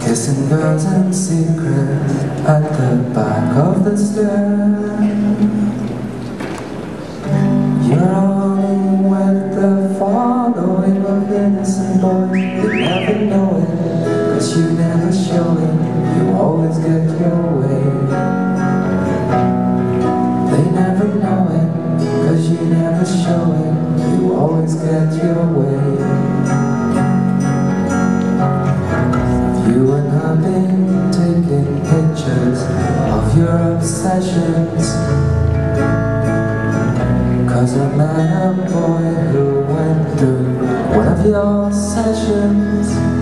Kissing girls in secret at the back of the stairs. You're running with the following of innocent boys. They never know it, cause you never show it. You always get your way. They never know it, cause you never show it. You always get your way. You and her been taking pictures of your obsessions, cause I met a boy who went through one of your sessions.